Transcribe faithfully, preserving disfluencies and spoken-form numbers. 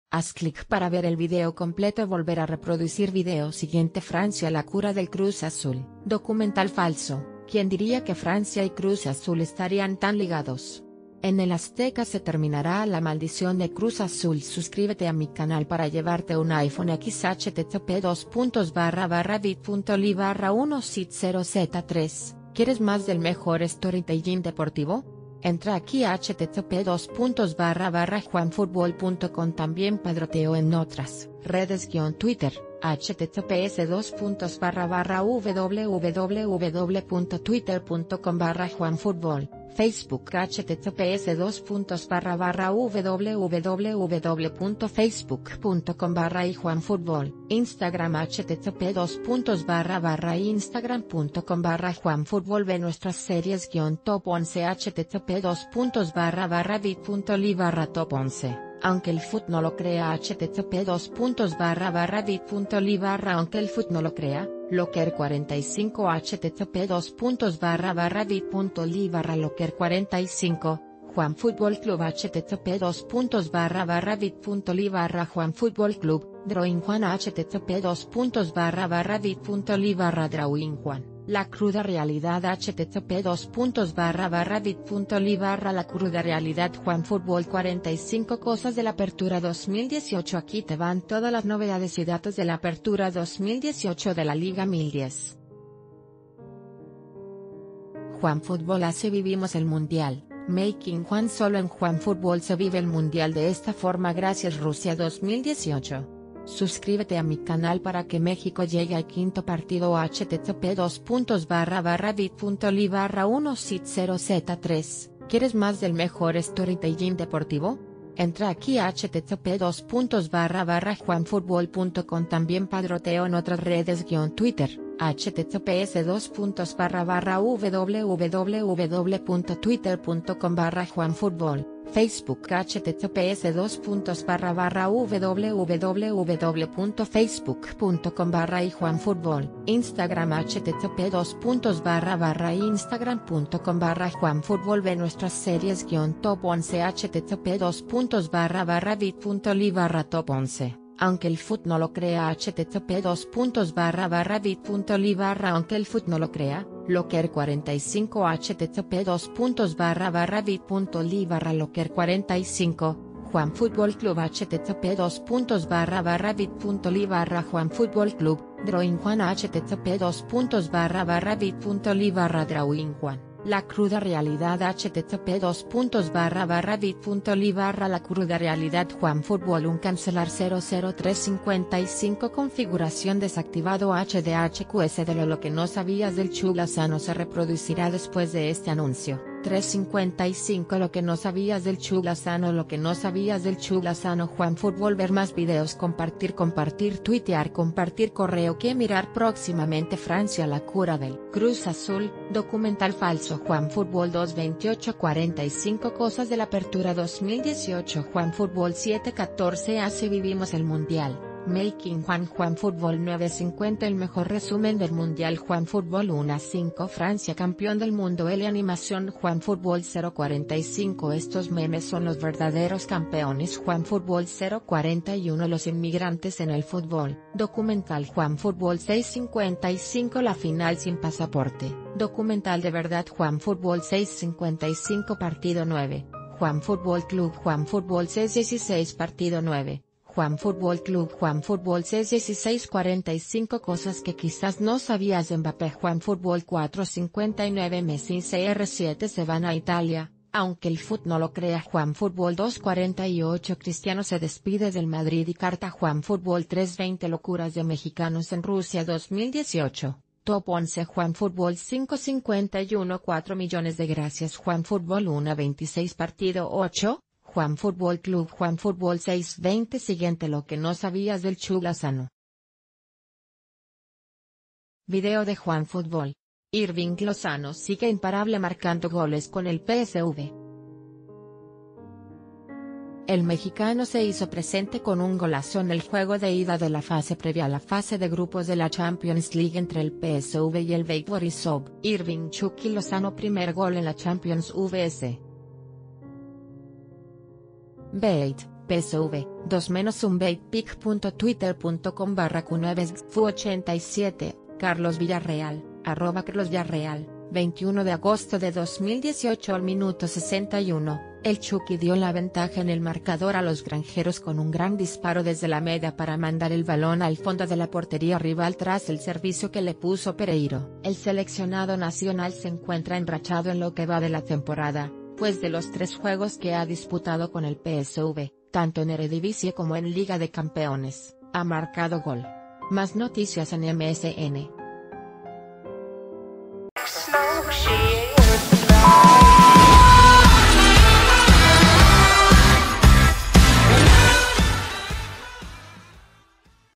Haz clic para ver el video completo y volver a reproducir video siguiente. Francia, la cura del Cruz Azul. Documental falso. ¿Quién diría que Francia y Cruz Azul estarían tan ligados? En el Azteca se terminará la maldición de Cruz Azul. Suscríbete a mi canal para llevarte un iPhone X H T T P dos puntos barra barra bit punto ly barra uno sit cero z tres. ¿Quieres más del mejor storytelling deportivo? Entra aquí a H T T P dos puntos barra barra juanfutbol punto com. También padroteo en otras redes guión Twitter, https dos puntos barra barra www punto twitter punto com barra juanfutbol, Facebook https dos puntos barra barra www punto facebook punto com barra juanfutbol, Instagram http dos puntos barra barra instagram punto com barra juanfutbol. Ve nuestras series guión top once http dos puntos barra barra bit punto ly barra top once. Aunque el fut no lo crea, http dos puntos barra barra bit punto ly barra aunque el fut no lo crea, locker cuarenta y cinco http dos puntos barra barra bit punto ly barra locker cuarenta y cinco, Juan Fútbol Club http dos puntos barra barra bit punto ly barra Juan Fútbol Club, Drawing Juan http dos puntos barra barra bit punto ly barra Drawing Juan. La cruda realidad http dos puntos barra barra bit punto ly barra la cruda realidad Juan Fútbol cuarenta y cinco cosas de la apertura dos mil dieciocho. Aquí te van todas las novedades y datos de la apertura dos mil dieciocho de la Liga mil diez. Juan Fútbol hace vivimos el Mundial. Making Juan. Solo en Juan Fútbol se vive el Mundial de esta forma. Gracias Rusia dos mil dieciocho. Suscríbete a mi canal para que México llegue al quinto partido. Http dos puntos barra barra bit punto ly barra uno sit cero z tres. ¿Quieres más del mejor storytelling deportivo? Entra aquí a http dos puntos barra barra juanfutbol punto com. También padroteo en otras redes guión Twitter, https dos puntos barra barra www punto twitter punto com barra juanfutbol, Facebook https dos puntos barra barra www punto facebook punto com barra y juanfutbol, Instagram http dos puntos barra barra instagram punto com barra juanfutbol. Ve nuestras series guión top once http dos puntos barra barra bit punto ly barra top once. Aunque el fut no lo crea, http dos puntos barra barra bit punto ly barra aunque el fut no lo crea, locker cuarenta y cinco http dos puntos barra barra bit punto ly barra locker cuarenta y cinco, Juan Fútbol Club http dos puntos barra barra bit punto ly barra Juan Fútbol Club, Drawing Juan http dos puntos barra barra bit punto ly barra Drawing Juan. La cruda realidad http dos puntos barra barra bit punto ly barra la cruda realidad Juan Fútbol un cancelar cero cero tres cincuenta y cinco configuración desactivado H D H Q S de lo, lo que no sabías del Chulasano se reproducirá después de este anuncio. tres cincuenta y cinco Lo que no sabías del Chulasano. Lo que no sabías del Chulasano. Juan Fútbol. Ver más videos, compartir compartir tuitear compartir correo que mirar próximamente. Francia, la cura del Cruz Azul, documental falso. Juan Fútbol dos veintiocho cuarenta y cinco cosas de la apertura dos mil dieciocho. Juan Fútbol siete catorce hace vivimos el Mundial. Making Juan. Juan Fútbol nueve cincuenta el mejor resumen del Mundial. Juan Fútbol uno a cinco Francia campeón del mundo. L animación. Juan Fútbol cero cuarenta y cinco estos memes son los verdaderos campeones. Juan Fútbol cero cuarenta y uno los inmigrantes en el fútbol. Documental. Juan Fútbol seis cincuenta y cinco la final sin pasaporte. Documental de verdad. Juan Fútbol seis cincuenta y cinco partido nueve. Juan Fútbol Club. Juan Fútbol seis dieciséis partido nueve. Juan Fútbol Club. Juan Fútbol seis dieciséis cuarenta y cinco cosas que quizás no sabías de Mbappé. Juan Fútbol cuatro cincuenta y nueve Messi y C R siete se van a Italia, aunque el fut no lo crea. Juan Fútbol dos cuarenta y ocho Cristiano se despide del Madrid y carta. Juan Fútbol tres veinte locuras de mexicanos en Rusia dos mil dieciocho, top once. Juan Fútbol cinco cincuenta y uno cuatro millones de gracias. Juan Fútbol uno veintiséis partido ocho. Juan Fútbol Club. Juan Fútbol seis veinte siguiente lo que no sabías del Chulasano. Video de Juan Fútbol. Irving Lozano sigue imparable marcando goles con el P S V. El mexicano se hizo presente con un golazo en el juego de ida de la fase previa a la fase de grupos de la Champions League entre el P S V y el Bate Borisov. Irving Chucky Lozano primer gol en la Champions V S. Bate, P S V, dos menos un baitpic punto twitter punto com barra q nueve s f u ochenta y siete, Carlos Villarreal, arroba Carlos Villarreal, veintiuno de agosto de dos mil dieciocho al minuto sesenta y uno, el Chucky dio la ventaja en el marcador a los granjeros con un gran disparo desde la media para mandar el balón al fondo de la portería rival tras el servicio que le puso Pereiro. El seleccionado nacional se encuentra enrachado en lo que va de la temporada, pues de los tres juegos que ha disputado con el P S V, tanto en Eredivisie como en Liga de Campeones, ha marcado gol. Más noticias en M S N.